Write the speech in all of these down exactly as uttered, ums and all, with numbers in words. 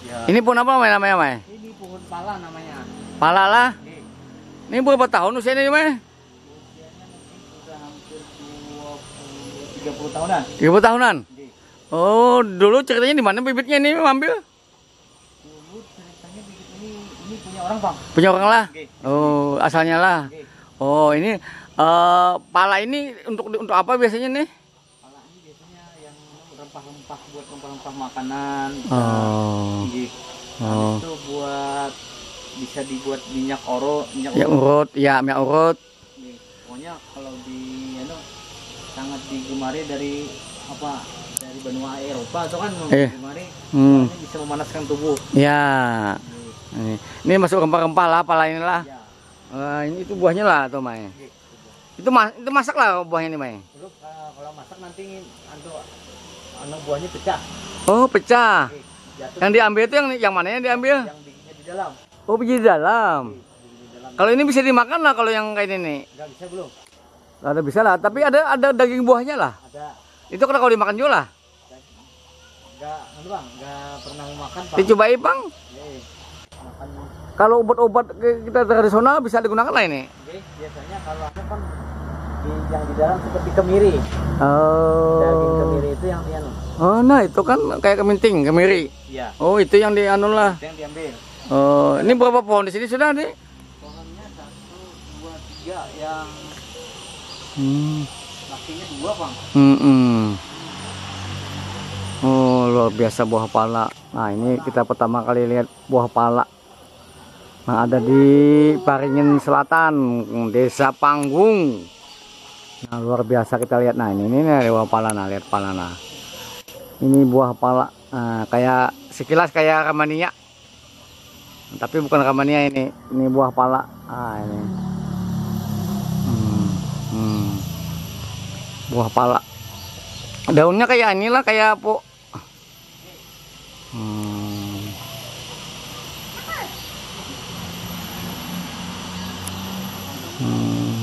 Ya. Ini pohon apa namanya, namanya, Mai? Ini pohon pala namanya. Pala lah. Oke. Ini berapa tahun usianya, Mai? Usianya mungkin sudah hampir dua puluh tiga puluh tahunan. tiga puluh tahunan. Oke. Oh, dulu ceritanya di mana bibitnya ini ambil? Dulu ceritanya bibit ini ini punya orang, Bang. Punya orang lah. Oke. Oh, asalnya lah. Oke. Oh, ini eh, pala ini untuk untuk apa biasanya nih? Pala ini biasanya yang rempah-rempah buat rempah-rempah makanan. Oh. Oke. Oh. Itu buat bisa dibuat minyak oro, minyak Ya urut, ya minyak urut. Nih, pokoknya kalau di anu sangat digemari dari apa dari benua Eropa atau kan Eh. digemari Hmm. soalnya bisa memanaskan tubuh. Ya. Nih, Ini, ini masuk rempah-rempah lah, pala inilah. ya. Eh, ini itu buahnya lah tuh, Mai. Nih, Itu mas, itu masak lah buahnya nih, Mai. Terus uh, kalau masak nanti anu anu buahnya pecah. Oh, pecah. Nih, jatuh Yang diambil itu yang yang mana yang diambil? yang bijinya di dalam. Oh, biji di dalam. Nih, biji di dalam. Kalau ini bisa dimakan lah kalau yang kayak ini nih. Enggak bisa belum? Ada bisa lah, tapi ada ada daging buahnya lah. Ada. Itu kalau dimakan juga lah. Enggak, anu Bang, enggak pernah makan, Pak. Dicobain, Bang. Nih, makan. Kalau obat-obat kita tradisional bisa digunakan lah ini. Oke, biasanya kalau ada kan di, yang di dalam seperti kemiri. Daging Oh. kemiri itu yang dianu. Oh, nah itu kan kayak keminting, kemiri. Iya. Oh, itu yang dianu lah. Itu yang diambil. Oh, ini berapa pohon di sini sudah nih? Pohonnya satu, dua, tiga. Yang Hmm. lakinya dua, Bang. Hmm, hmm. Oh, luar biasa buah pala. Nah, ini kita pertama kali lihat buah pala. Nah, ada di Paringin Selatan, Desa Panggung. Nah, luar biasa kita lihat. Nah, ini ini nih buah pala, nah, lihat pala nah. Ini buah pala. Nah, kayak sekilas kayak ramania. Tapi bukan ramania ini. Ini buah pala. Ah, ini. Hmm, hmm. Buah pala. Daunnya kayak inilah kayak po. Hmm. Hmm.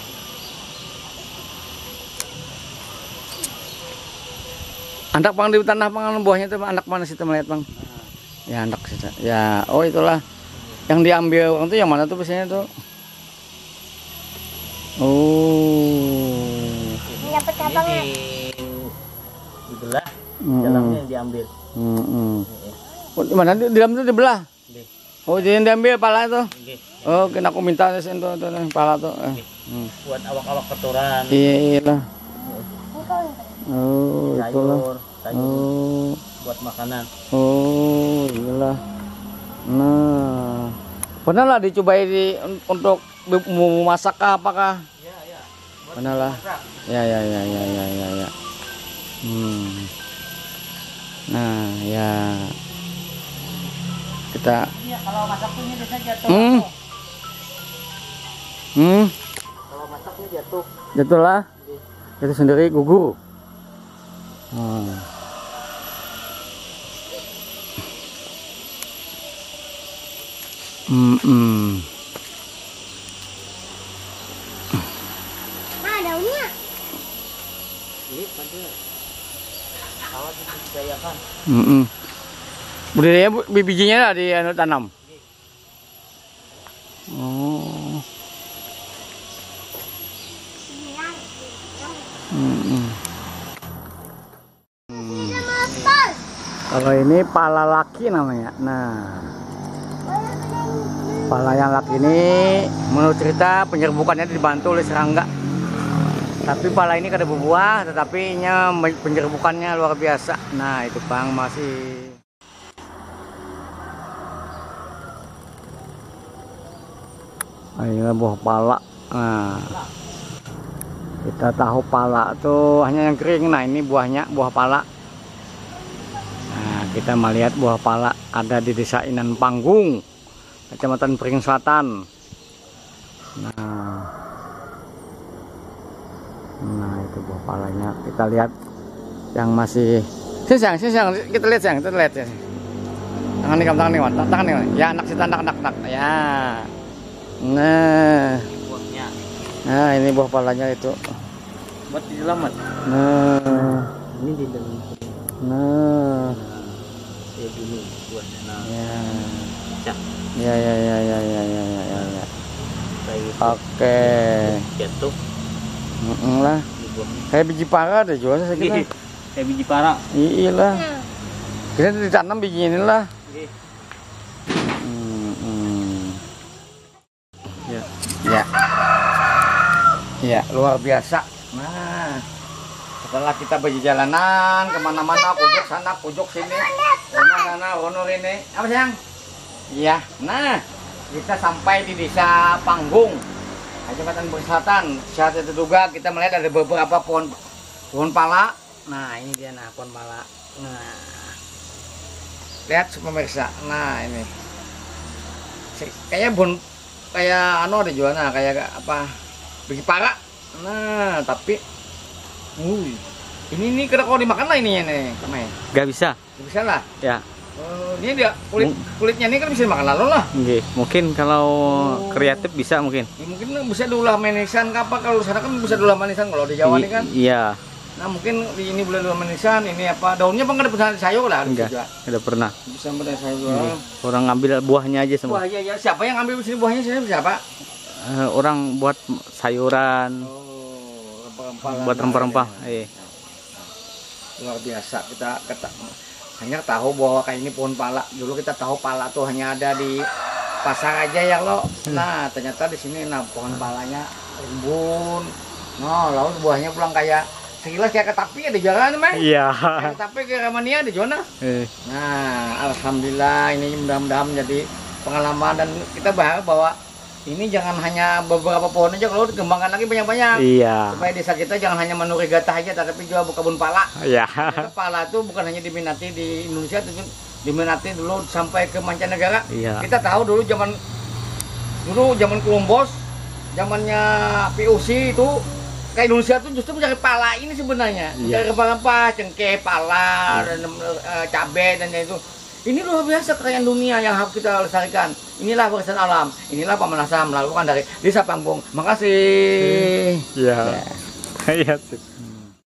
Anak Bang di tanah Bang buahnya itu anak mana sih melihat Bang? Ya anak sih. Ya, oh itulah. Yang diambil orang itu yang mana tuh biasanya tuh? Oh. Ini di dibelah, Hmm. dalamnya yang diambil. Hmm, hmm. Oh, di mana di di dalam itu dibelah? Oke. Oh, jadi yang diambil pala itu. Oke. Oh, kena aku minta itu itu pala tuh. Eh. Hmm. Buat awak-awak kotoran, Iya lah. Oh, itulah. sayur, sayur Oh, buat makanan. oh, iyalah. Nah, pernah lah dicobai di untuk mau masak kah, apakah? Iya, iya. Buat Pernah lah. masak. Ya, ya, ya, ya, ya, ya, ya. Hmm. Nah, ya. Kita. Iya, kalau masak tuh ini biasanya jatuh. Hmm. Hmm. Kalau masaknya jatuh. Jatuhlah. Itu sendiri gugur. Hmm. Hmm, hmm. Nah, daunnya. Jadi pada kawat dibudidayakan. Hmm, hmm. Budidaya bu- bijinya lah di anu tanam. Oh. Hmm, hmm. Hmm. Kalau ini pala laki namanya. Nah, pala yang laki ini menurut cerita penyerbukannya dibantu oleh serangga. Tapi pala ini kada berbuah, tetapi nya penyerbukannya luar biasa. Nah, itu Bang masih. Ayo buah pala. Nah, kita tahu pala tuh hanya yang kering. Nah, ini buahnya buah pala. Nah, kita melihat buah pala ada di Desa Inan Panggung, Kecamatan Paringin Selatan. Nah, nah itu buah palanya. Kita lihat yang masih. Sini sayang, sini sayang, kita lihat sayang, kita lihat ya. Tangan nih, tangan nih, tangan nih. Ya, anak sih, anak, anak, anak. Ya. Nah, Buahnya nah ini buah palanya itu. buat di dalam, Mas. Nah, Ini di dalam. nah. Ini dulu buahnya. Nah, Ya. cak Ya ya ya ya ya ya ya ya. ya. kayak gitu. Oke. Jatuh Heeh lah. di buahnya. Kayak biji para deh jualnya saya kira. Ih, kayak biji para. Iya lah. Kita ditanam biji ini lah. Ih, Hmm, hmm. ya. Ya. Ya, luar biasa. Nah, setelah kita berjalanan kemana-mana, pojok sana, pojok sini, rono sana, rono ini, apa sayang? Iya. Nah, kita sampai di desa Panggung, Kecamatan Bukit Selatan. Saat itu juga kita melihat ada beberapa pohon pohon pala. Nah, ini dia nah pohon pala. Nah, lihat pemirsa. Nah, ini kayak bon kayak anu ada jual, nah kayak apa biji para. Nah, tapi Wuih, ini nih kena kalau dimakan lah ininya nih, Mei. Gak bisa. Nggak bisa lah. Ya. Oh, ini dia kulit kulitnya ini kan bisa dimakan lalu lah. Oke, mungkin kalau Oh. kreatif bisa mungkin. Ya, mungkin bisa diolah manisan apa kalau di sana kan bisa diolah manisan kalau di Jawa I- ini kan. Iya, Nah, mungkin di ini boleh diolah manisan, ini apa daunnya bang ada pesan sayur lah bisa enggak. juga. Udah pernah. Bisa pesan sayur. Iya. Orang ngambil buahnya aja semua. Wah, iya ya, siapa yang ambil sini buahnya sini siapa? Eh, orang buat sayuran, Oh, rempah-rempah. buat rempah-rempah. Iya. Luar biasa, kita kata, hanya tahu bahwa kayak ini pohon pala. Dulu kita tahu pala tuh hanya ada di pasar aja ya lo. Nah, ternyata di sini nah pohon palanya rimbun. Nah, lalu buahnya pulang kayak sekilas kayak ketapi ada jalan mah. Iya. Kayak ketapi kayak ramania di zona. Eh, Nah, alhamdulillah ini mudah-mudahan menjadi pengalaman dan kita berharap bahwa ini jangan hanya beberapa pohon aja, kalau dikembangkan lagi banyak-banyak. Iya. Supaya desa kita jangan hanya menuri gatah aja, tapi juga kebun pala. Iya. Karena pala itu bukan hanya diminati di Indonesia, tapi diminati dulu sampai ke mancanegara. Iya. Kita tahu dulu zaman dulu zaman Columbus, zamannya P O C itu ke Indonesia tuh justru mencari pala ini sebenarnya. Iya. Mencari rempah-rempah, cengkeh, pala, dan eh, cabai dan itu. Ini luar biasa kekayaan dunia yang harus kita lestarikan. Inilah warisan alam. Inilah pemanasan melakukan dari Desa Panggung. Makasih. Iya. Iya. sip.